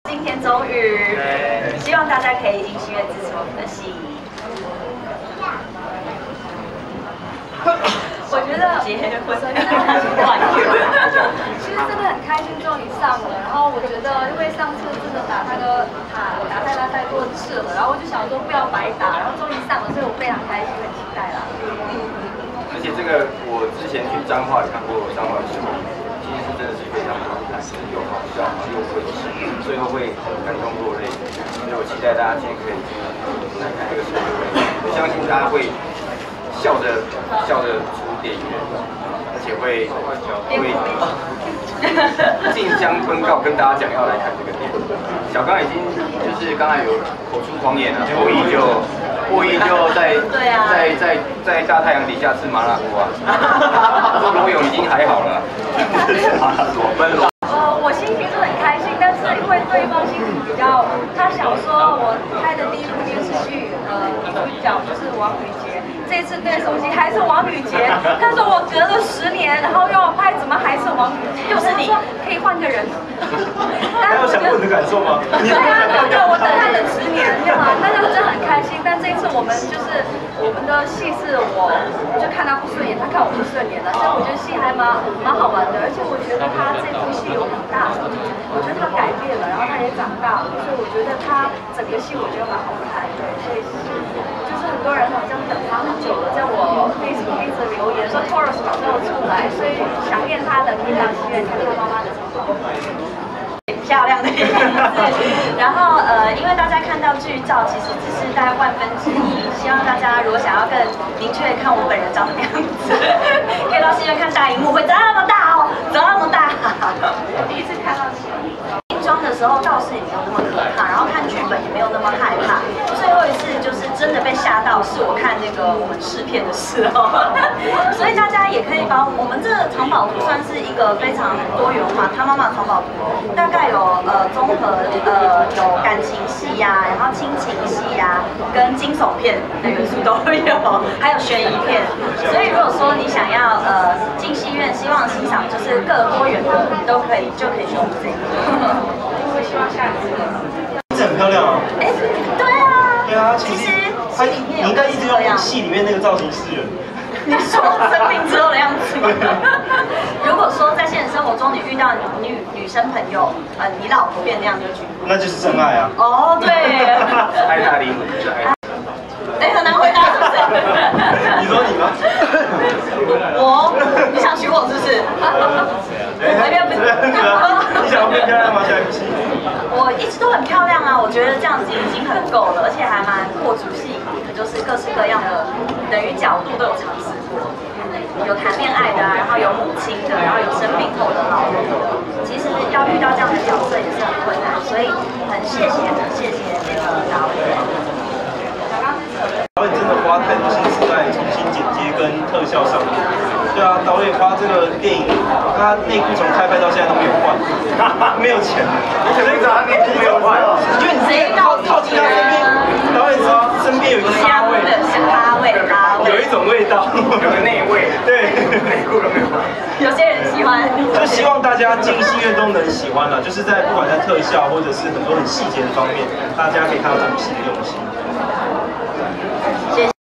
今天终于，希望大家可以进戏院支持我们的戏。我觉得其实真的很开心，终于上了。然后我觉得，因为上次真的打太多次了，然后我就想说不要白打，然后终于上了，所以我非常开心，很期待啦。 而且这个我之前去彰化也看过彰化的秀，其实是真的是非常好看，又好笑又会戏，最后会感动落泪。所以我期待大家今天可以来看这个秀，我相信大家会笑着出电影院，而且会竞相通告跟大家讲要来看这个电影。小刚已经就是刚才有口出狂言了，故意就在大太阳底下吃麻辣锅啊。他说罗勇已经还好了， 我心情是很开心，但是因为对方心情比较，他想说我拍的第一部电视剧，主角就是王宇杰，这次对手戏还是王宇杰。他说我隔了10年，然后又要拍，怎么还是王宇杰？又是你，可以换个人。 还有想问你的感受吗？ 对啊，对，我等他等10年，对吗？但是我真的很开心。但这一次我们的戏是我就看他不顺眼，他看我不顺眼了，所以我觉得戏还蛮好玩的。而且我觉得他这部戏有很大的，我觉得他改变了，然后他也长大了，所以我觉得他整个戏我觉得蛮好看的。所以就是很多人好像等他很久了，在我 Facebook 一直留言说 Taurus 什么时候出来，所以想念他的可以到戏院看他妈妈的长跑。漂亮的样子，然后因为大家看到剧照其实只是大概1/1000，希望大家如果想要更明确的看我本人长什么样子，可以到戏院看大荧幕，会这么大哦，这么大。我第一次看到新装的时候倒是也没有那么可怕，然后看剧本也没有那么害怕。最后一次就是真的被吓到，是我看那个我们试片的时候，所以大家也可以把我们这个藏宝图算是一个非常多元化，他妈妈藏宝图大概有综合有感情戏呀，然后亲情戏呀，跟惊悚片的元素都有，还有悬疑片。所以如果说你想要进戏院，希望欣赏就是各多元的，就可以去我们这个。我希望下次。 这很漂亮啊！ 哎，对啊。 对啊，其实你应该一直用戏里面那个造型示人。 你说生病之后的样子吗？如果说在现实生活中你遇到女生朋友，你老婆变那样就去， 那就是真爱啊！ 哦，对， 爱大灵魂就是爱。 哎，很难回答，是不是？ 你说你吗？ 你想娶我是不是？ 你想要变漂亮吗？下一部戏？ 我一直都很漂亮啊，我觉得这样子已经很够了，而且还蛮破除戏瘾的，就是各式各样的，等于角度都有尝试过，有谈恋爱的啊，然后有母亲的，然后有生病后的老人的，其实要遇到这样的角色也是很困难，所以很谢谢那个导演。 导演真的花太多心思在重新剪接跟特效上面。对啊，导演花这个电影，他内裤从开拍到现在都没有换，没有钱。 所以他内裤没有换， 因为你直接靠近他身边，导演说身边有一个香味， 有一种味道， 有个内味。对，内裤都没有换。 有些人喜欢， 就希望大家进戏院都能喜欢了，就是在不管在特效或者是很多很细节的方面，大家可以看到这部戏的用心。